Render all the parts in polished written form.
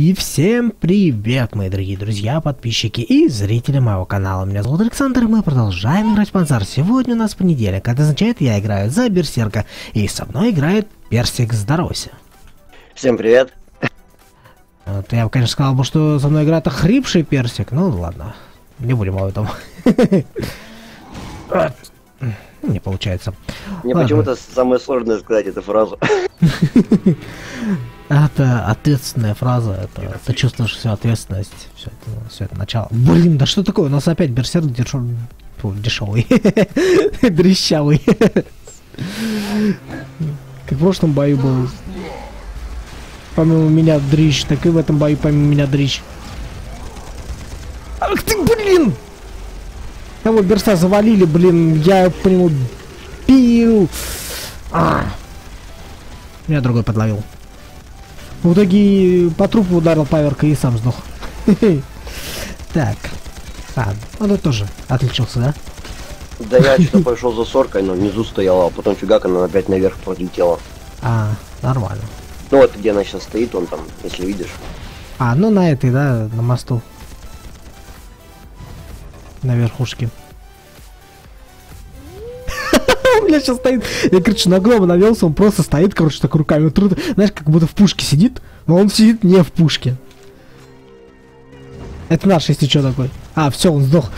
И всем привет, мои дорогие друзья, подписчики и зрители моего канала. Меня зовут Александр, и мы продолжаем играть в Панцар. Сегодня у нас понедельник, это означает, я играю за Берсерка. И со мной играет Персик. Здоровайся. Всем привет. Вот, я бы, конечно, сказал бы, что со мной играет охрипший Персик. Ну ладно, не будем об этом. Не получается. Мне почему-то самое сложное сказать эту фразу. Это ответственная фраза, ты чувствуешь всю ответственность, все это начало. Блин, да что такое? У нас опять Берсерк дешевый, дрищавый. Как в прошлом бою был. Помимо меня дрищ, так и в этом бою помимо меня дрищ. Ах ты, блин! Того Берса завалили, блин, я по нему бил. Меня другой подловил. В итоге по трупу ударил паверка и сам сдох. Так. Он тоже отличился, да? Да я что-то пошел за соркой, но внизу стояла, а потом фигак она опять наверх пролетела. Нормально. Ну вот где она сейчас стоит, он там, если видишь. Ну на этой, да, на мосту. На верхушке. У меня сейчас стоит, я, короче, на грома навелся, он просто стоит, короче, так руками, знаешь, как будто в пушке сидит, но он сидит не в пушке. Это наш, если что, такой. Все, он сдох.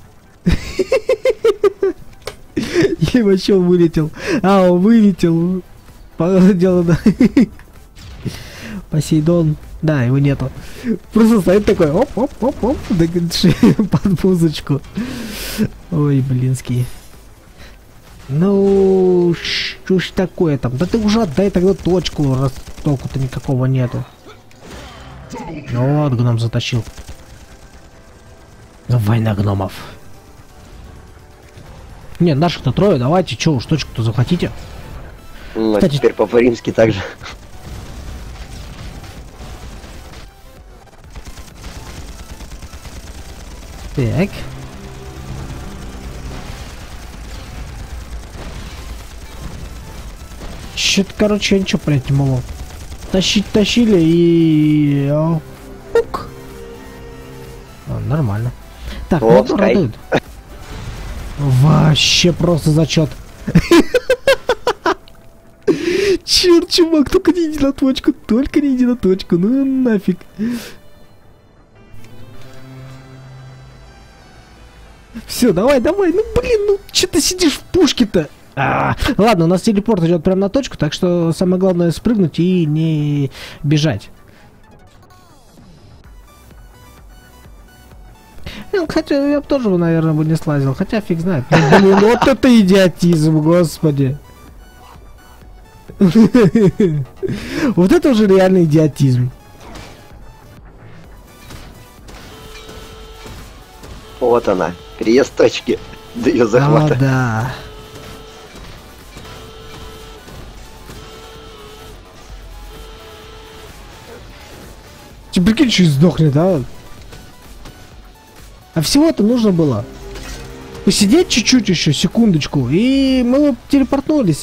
Или вообще он вылетел. Он вылетел. Дело, да. Посейдон. Да, его нету. Просто стоит такой, оп-оп-оп-оп, под музычку. Ой, блинский. Ну, что ж такое там? Да ты уже отдай тогда точку, раз толку-то никакого нету. Ну вот, гном затащил. Война гномов. Не, наших-то трое, давайте, чё уж, точку-то захватите. Ну, кстати, теперь по-римски так же. Так. Чё-то, короче, я ничего понять не могу. Тащили и... Ук. Нормально. Так, ну радует. Вообще просто зачет. Черт, чувак, только не иди на точку, ну нафиг. Все, давай, ну блин, ну че ты сидишь в пушке-то? Ладно, у нас телепорт идет прямо на точку, так что самое главное спрыгнуть и не бежать. Хотя я бы тоже, наверное, бы не слазил, хотя фиг знает. Блин, вот это идиотизм, господи. Вот это уже реальный идиотизм. Вот она, переезд точки до ее захвата. Да. Ты прикинь, что сдохнет, да? А всего-то нужно было посидеть чуть-чуть еще, секундочку, и мы телепортнулись.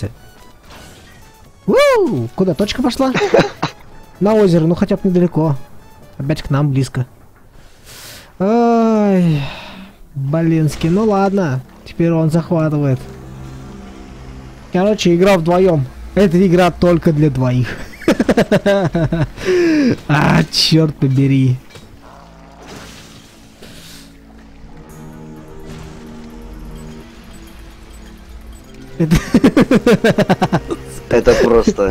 Куда точка пошла? На озеро, ну хотя бы недалеко. Опять к нам близко. Ой, блинский, ну ладно. Теперь он захватывает. Короче, игра вдвоем. Эта игра только для двоих. Черт побери. Это просто.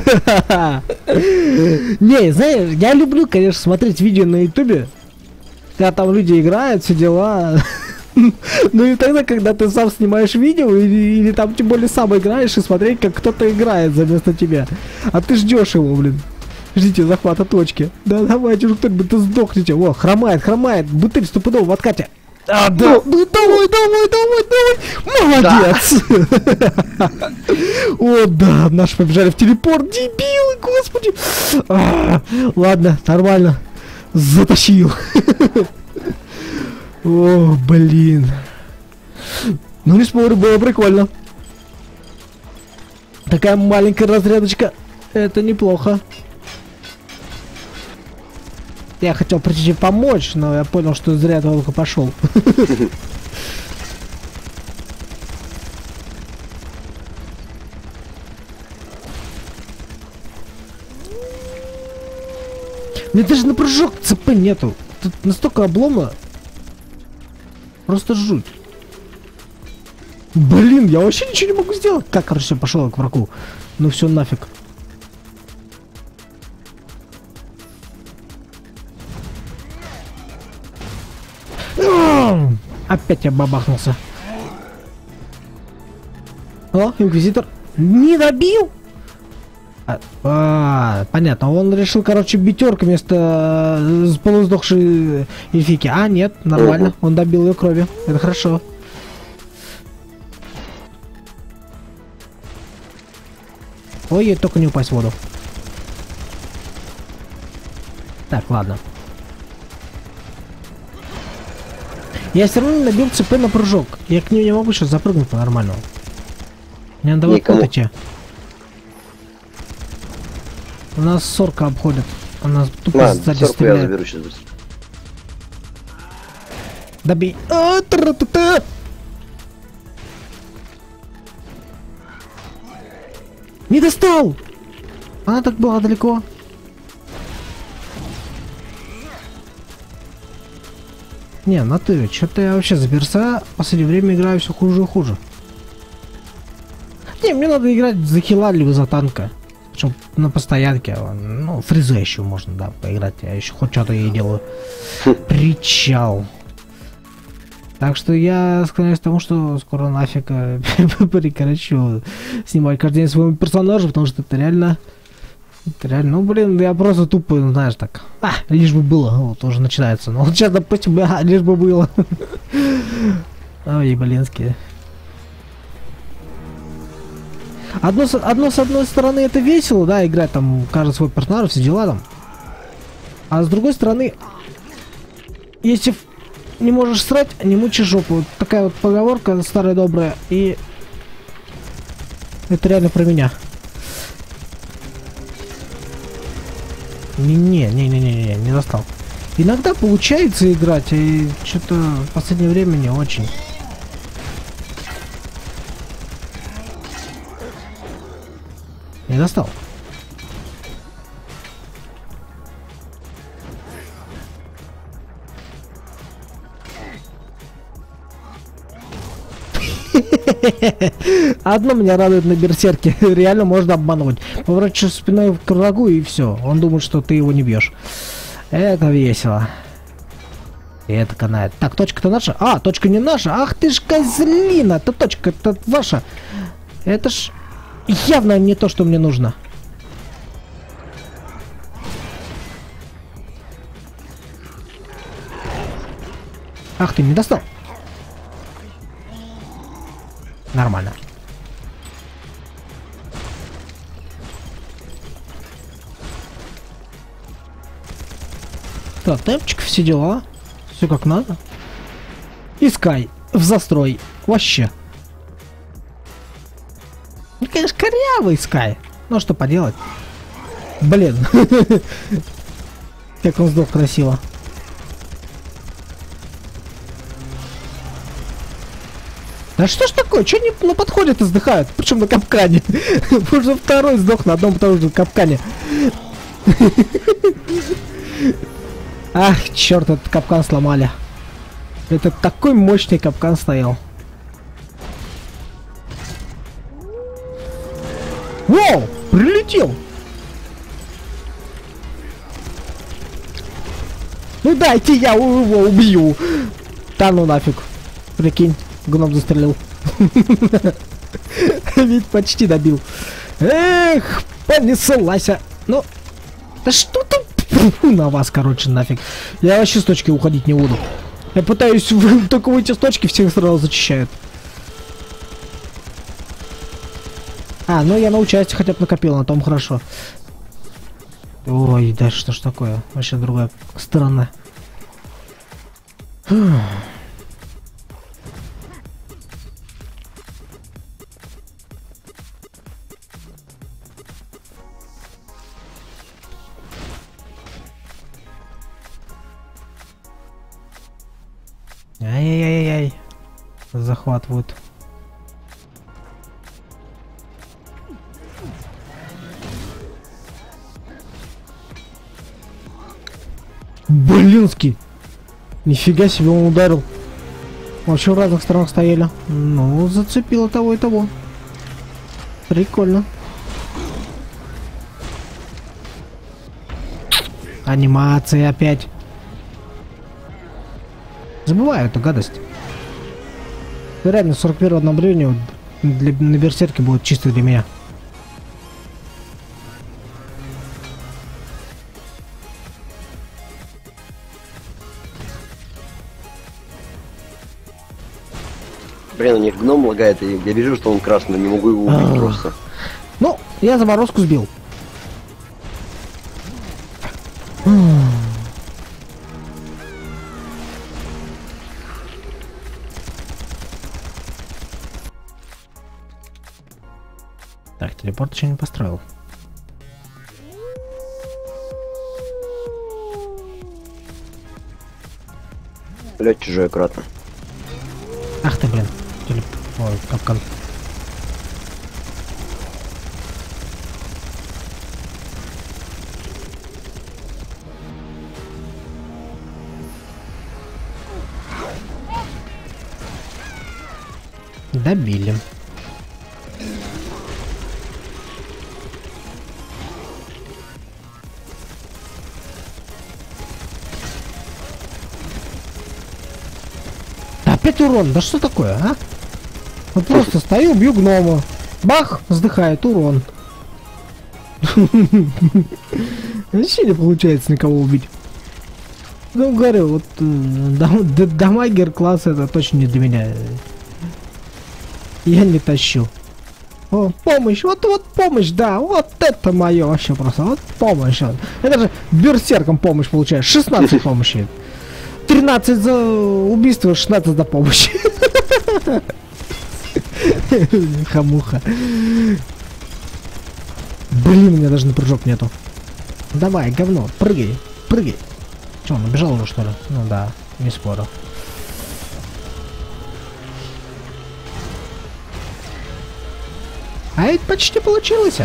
Не, знаешь, я люблю, конечно, смотреть видео на ютубе, когда там люди играют, все дела. Ну и тогда, когда ты сам снимаешь видео, или там тем более сам играешь, и смотреть, как кто-то играет вместо тебя. А ты ждешь его, блин. Ждите захвата точки. Да давайте уже кто-нибудь, да сдохните. О, хромает. Бутыль стопудово в откате. Да, давай. Молодец. О, да, наши побежали в телепорт. Дебилы, господи. Ладно, нормально. Затащил. О, блин. Ну, не спорю, было прикольно. Такая маленькая разрядочка. Это неплохо. Я хотел прийти помочь, но я понял, что зря только пошел. Мне даже на прыжок ЦП нету. Тут настолько облома. Просто жуть. Блин, я вообще ничего не могу сделать. Как, короче, пошел к врагу. Ну все, нафиг. Опять я бабахнулся. О, инквизитор. Не добил? Понятно. Он решил, короче, битерка вместо полусдохшей эльфики. А, нет, нормально. Он добил ее крови. Это хорошо. Ой, только не упасть в воду. Так, ладно. Я все равно набил ЦП на прыжок. Я к ним не могу сейчас запрыгнуть по-нормальному. Мне надо вот тут идти. У нас сорка обходит. Она тупо сзади стреляет. Я заберу сейчас быстро. Добей. Не достал! Она так была далеко. Не, на ты, что-то я вообще за берса в последнее время играю все хуже и хуже. Не, мне надо играть за хила либо за танка. Причем на постоянке. Ну, фризы еще можно, да, поиграть. Я еще хоть что-то ей делаю. Причал. Так что я склоняюсь к тому, что скоро нафиг прекращу снимать каждый день своего персонажа, потому что это реально... ну, блин, я просто тупо, знаешь, так. Лишь бы было. Вот, уже начинается. Ну, вот сейчас, допустим, лишь бы было. Ой, блинские. Одно, с одной стороны, это весело, да, играть там, каждый свой персонаж, все дела там. А с другой стороны, если не можешь срать, не мучи жопу. Вот такая вот поговорка старая добрая. И это реально про меня. Не достал. Иногда получается играть, и что-то в последнее время не очень. Не достал. Одно меня радует на берсерке. Реально можно обмануть. Поворачиваешь спиной к врагу и все. Он думает, что ты его не бьешь. Это весело. И это канает. Так, точка-то наша. А, точка не наша. Ах ты ж козлина. Это точка, это ваша. Это ж явно не то, что мне нужно. Ах ты, не достал. Нормально. Так, темпчик, все дела. Все как надо. И Скай в застрой. Вообще. Ну, конечно, корявый Скай. Ну, что поделать. Блин. Как он сдох красиво. Да что ж такое? Че не на подходе-то сдыхают? Причем на капкане. Уже второй сдох на одном и том же капкане. Ах, черт, этот капкан сломали. Это такой мощный капкан стоял. Воу! Прилетел! Ну дайте я его убью! Да ну нафиг. Прикинь. Гном застрелил. Ведь почти добил. Эх, понеслась. Ну, да что ты на вас, короче, нафиг. Я вообще с точки уходить не буду. Я пытаюсь только выйти с точки, всех сразу зачищают. Ну я на участие хотя бы накопил, на том хорошо. Ой, да что ж такое? Вообще другая сторона. Ай-яй-яй-яй. Захватывают. Блинский. Нифига себе он ударил. Вообще в разных сторонах стояли. Ну, зацепило того и того. Прикольно. Анимация опять. Забываю эту гадость. Реально 41 обновление на берсерке будет чисто для меня. Блин, у них гном лагает, и я вижу, что он красный, не могу его убить просто. Ну, я заморозку сбил. Так, телепорт еще не построил. Блять, чужой аккуратно. Ах ты, блин. Ой, капкан. Добили. Опять урон, да что такое, а? Вот просто стою, бью гнома. Бах, вздыхает, урон. Вообще не получается никого убить. Ну, говорю, вот дамагер класс это точно не для меня. Я не тащу. О, помощь, вот помощь, да, вот это мое вообще просто, вот помощь. Это же берсерком помощь получаешь, 16 помощи. 13 за убийство, 16 за помощь. Хамуха. Блин, у меня даже на прыжок нету. Давай, говно, прыгай, прыгай. Че, он убежал уже, что ли? Ну да, не спорю. А ведь почти получилось.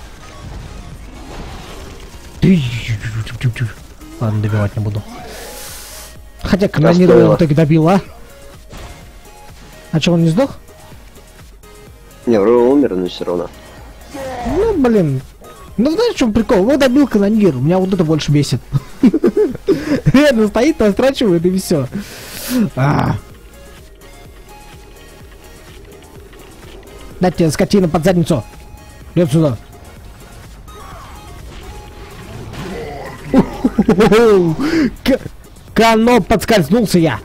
Ладно, добивать не буду. Хотя канонировал так добил, а? А че, он не сдох? Не, вроде умер, но все равно. Ну, блин. Ну, знаешь, в чем прикол? Вот добил канонир, меня вот это больше бесит. Реально стоит, настрачивает и все. Дать тебе скотина под задницу. Идет сюда. Кано, подскользнулся я.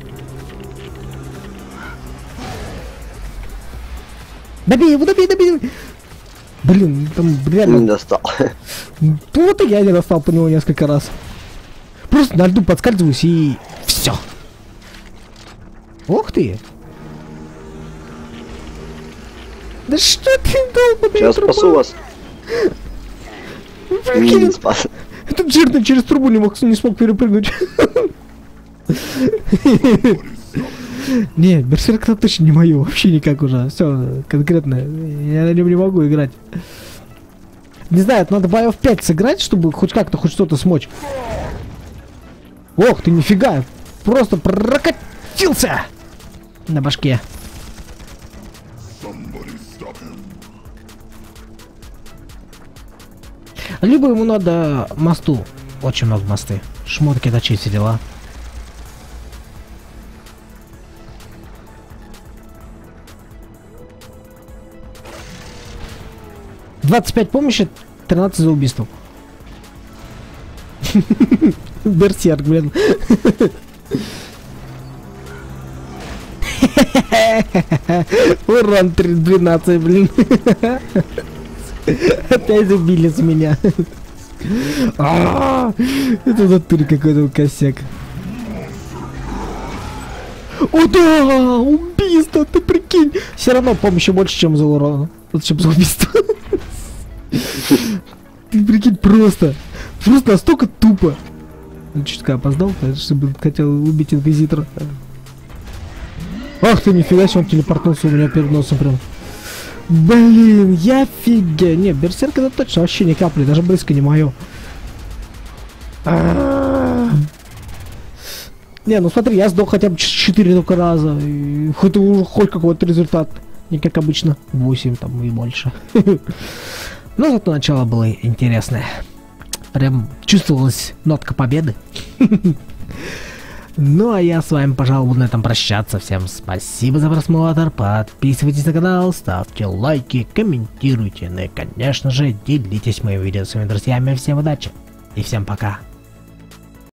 Добей его, добей, добей. Блин, там реально... Не достал. Вот и я не достал по него несколько раз. Просто на льду подскальзываюсь и... все. Ух ты. Да что ты долго? Сейчас спасу вас. Прикинь, Спас. этот жирный через трубу не смог перепрыгнуть. Не, берсерк это точно не мое, вообще никак уже. Все, конкретно. Я на нем не могу играть. Не знаю, надо боев 5 сыграть, чтобы хоть как-то, хоть что-то смочь. Ох ты, нифига. Просто прокатился на башке. Либо ему надо мосту. Очень много мосты. Шмотки точить, все дела. «25 помощи, 13 за убийство». Берсерк, блин. Урон 12, блин. Опять убили с меня. Это натуре какой-то косяк. О да, убийство, ты прикинь. Все равно помощи больше, чем за урон. Вот чем за убийство. Ты прикинь, просто настолько тупо. Чутка опоздал, чтобы хотел убить инквизитора. Ах ты, нифига себе, он телепортнулся у меня перед носом прям. Блин, я офигеть. Не, берсерк это точно вообще ни капли, даже близко не мое. Не, ну смотри, я сдох хотя бы 4 только раза. И хоть уже хоть какой-то результат. Не как обычно, 8 там и больше. Но зато начало было интересное. Прям чувствовалась нотка победы. Ну а я с вами, пожалуй, буду на этом прощаться. Всем спасибо за просмотр. Подписывайтесь на канал, ставьте лайки, комментируйте. Ну и, конечно же, делитесь моим видео с своими друзьями. Всем удачи и всем пока.